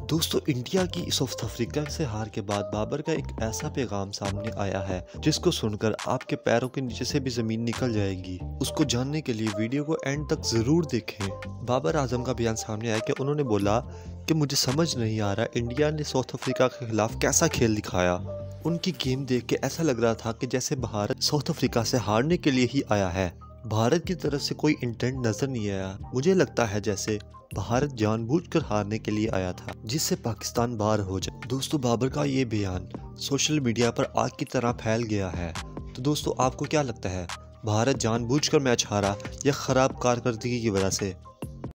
दोस्तों, इंडिया की south Africa से हार के बाद बाबर का एक ऐसा पैगाम सामने आया है जिसको सुनकर आपके पैरों के नीचे से भी जमीन निकल जाएगी। उसको जानने के लिए वीडियो को एंड तक जरूर देखें। बाबर आजम का बयान सामने आया कि उन्होंने बोला कि मुझे समझ नहीं आ रहा इंडिया ने साउथ अफ्रीका के खिलाफ कैसा खेल दिखाया। उनकी गेम देख के ऐसा लग रहा था कि जैसे भारत साउथ अफ्रीका से हारने के लिए ही आया है। भारत की तरफ से कोई इंटेंट नजर नहीं आया। मुझे लगता है जैसे भारत जानबूझकर हारने के लिए आया था जिससे पाकिस्तान बाहर हो जाए। दोस्तों, बाबर का ये बयान सोशल मीडिया पर आग की तरह फैल गया है। तो दोस्तों, आपको क्या लगता है, भारत जानबूझकर मैच हारा या खराब कारकर्दगी की वजह से?